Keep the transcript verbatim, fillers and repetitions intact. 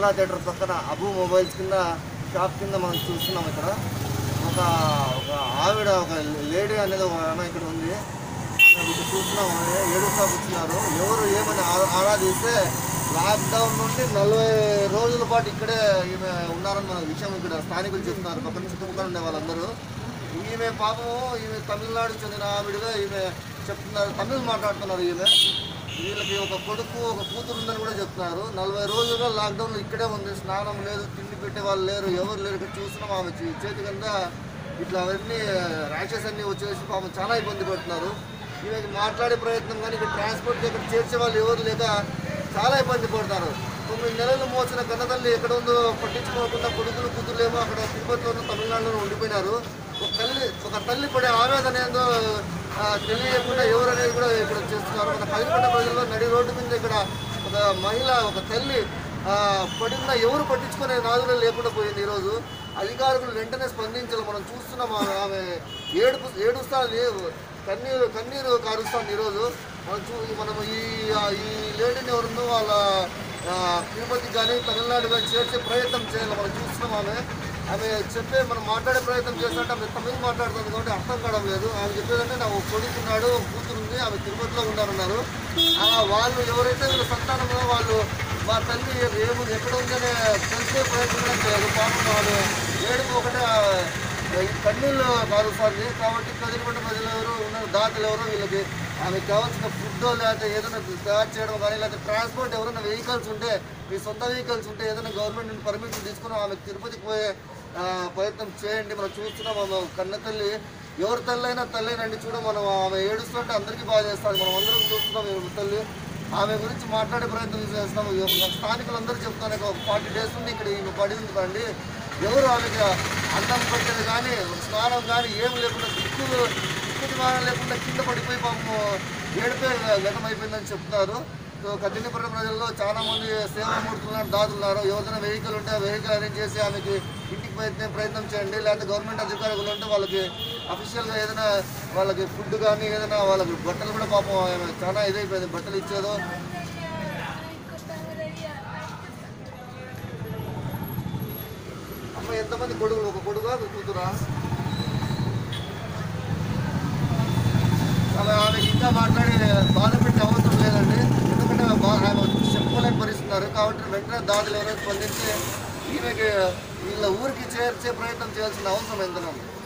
కనరా theatre పక్కన Abu mobiles కింద shop కింద మనం చూస్తున్నాం. ఇక్కడ ఒక ఒక ఆవిడ ఒక లేడీ అనేది ఒక ఆమె ఇక్కడ ఉంది. ఇక్కడ చూస్తున్నాం, ఏడుస్తా కూర్చున్నారు. ఎవరు ఏమని ఆరాధిస్తే లాక్డౌన్ నుండి నలభై రోజుల పాటు ఇక్కడే ఈమె ఉన్నారని మన విషయం ఇక్కడ స్థానికులు చెప్తున్నారు. పక్కన చుట్టుపక్కల ఉండే వాళ్ళందరూ. ఈమె పాపము ఈమె తమిళనాడు చెందిన ఆవిడగా ఈమె చెప్తున్నారు, తమిళ్ మాట్లాడుతున్నారు. ఈమె వీళ్ళకి ఒక కొడుకు ఒక కూతురు ఉందని కూడా చెప్తున్నారు. నలభై రోజులుగా లాక్డౌన్ ఇక్కడే ఉంది. స్నానం లేదు, తిండి పెట్టే వాళ్ళు లేరు, ఎవరు లేరు. ఇక్కడ చూస్తున్నాం ఆమె చేతి కింద ఇట్లా అవన్నీ ర్యాషెస్ అన్నీ వచ్చేసి పాపం చాలా ఇబ్బంది పడుతున్నారు. ఈమెకి మాట్లాడే ప్రయత్నం కానీ ఇక్కడ ట్రాన్స్పోర్ట్ ఇక్కడ చేర్చే వాళ్ళు ఎవరు లేక చాలా ఇబ్బంది పడతారు. తొమ్మిది నెలలు మోసిన కన్నతల్లి ఎక్కడ ఉందో పట్టించుకోకుండా కొడుకులు కూతురు ఏమో అక్కడ తిరుపతిలోనూ తమిళనాడులోనూ ఉండిపోయినారు. ఒక తల్లి ఒక తల్లి పడే ఆవేదన ఏందో తెలియకుండా ఎవరు అనేది కూడా ఇక్కడ చేస్తున్నారు. మన పదికొండ ప్రజల్లో నడి రోడ్డు మీద ఇక్కడ ఒక మహిళ ఒక తల్లి పడిన ఎవరు పట్టించుకునే నాదులే లేకుండా పోయింది. ఈరోజు అధికారులు వెంటనే స్పందించాలి. మనం చూస్తున్నాం ఆమె ఏడుపు ఏడుస్తుంది, కన్నీరు కన్నీరు కారుస్తుంది. ఈరోజు మనం చూ మనం ఈ ఈ లేడీని ఎవరుందో వాళ్ళ తిరుపతి కానీ తమిళనాడు కానీ చేర్చే ప్రయత్నం చేయాలి. మనం చూస్తున్నాం ఆమె ఆమె చెప్పే మనం మాట్లాడే ప్రయత్నం చేస్తుంటే ఆమె తమిళ్ మాట్లాడుతుంది కాబట్టి అర్థం కావడం లేదు. ఆమె చెప్పేదంటే నా కొడుకున్నాడు, కూతురు ఉంది, ఆమె తిరుపతిలో ఉన్నారన్నారు. వాళ్ళు ఎవరైతే వీళ్ళ సంతానంలో వాళ్ళు మా తల్లి ఏము ఎక్కడ ఉందనే తెలిసే ప్రయత్నం కూడా చేయరు. పాపం ఆమె ఏడుపు ఒకటే కన్నీళ్ళు కారుస్తుంది. కాబట్టి కదిలిపట్ట ప్రజలు ఎవరు ఉన్నారు, దాతలు ఎవరు వీళ్ళకి ఆమెకు కావాల్సిన ఫుడ్ లేకపోతే ఏదైనా తయారు చేయడం కానీ లేకపోతే ట్రాన్స్పోర్ట్ ఎవరైనా వెహికల్స్ ఉంటే మీ సొంత వెహికల్స్ ఉంటే ఏదైనా గవర్నమెంట్ నుండి పర్మిషన్ తీసుకుని ఆమెకు తిరుపతికి పోయే ప్రయత్నం చేయండి. మనం చూస్తున్నాం ఆమె కన్న తల్లి ఎవరి తల్లి అయినా తల్లి రండి చూడ మనం ఆమె ఏడుస్తుంటే అందరికీ బాగా చేస్తాం. మనం అందరం చూస్తున్నాం ఎవరి తల్లి ఆమె గురించి మాట్లాడే ప్రయత్నం చేస్తున్నాం. స్థానికులందరూ చెప్తాను ఒక ఫార్టీ డేస్ నుండి ఇక్కడ ఈమె పడి ఉంది కండి. ఎవరు ఆమెకి అన్నం పెట్టేది కానీ స్నానం కానీ ఏం లేకుండా దిక్కు దిక్కుది మానం లేకుండా కింద పడిపోయి పాపం ఏడిపే గతమైపోయిందని చెప్తున్నారు. సో కదిలిపట్ట ప్రజల్లో చాలామంది సేవామూర్తున్నారు, దాదులున్నారు. ఎవరైనా వెహికల్ ఉంటే ఆ వెహికల్ అరేంజ్ చేసి ఆమెకి ఇంటికి ప్రయత్నం ప్రయత్నం చేయండి. లేకపోతే గవర్నమెంట్ అధికారులు ఉంటే వాళ్ళకి అఫీషియల్గా ఏదైనా వాళ్ళకి ఫుడ్ కానీ ఏదైనా వాళ్ళకి బట్టలు కూడా పాపం చాలా ఇదైపోయింది, బట్టలు ఇచ్చేదో. అమ్మ ఎంతమంది కొడుకులు? ఒక కొడుగా కూతురా? ఆమె ఆమెకి ఇంకా మాట్లాడి బాధ పెట్టే అవసరం లేదండి. ఎందుకంటే ఆమె చెప్పుకోలేని పరిస్తున్నారు. కాబట్టి వెంటనే దాదులు ఎవరైనా స్పందించి ఈమెకి వీళ్ళ ఊరికి చేర్చే ప్రయత్నం చేయాల్సిన అవసరం ఎంతనో.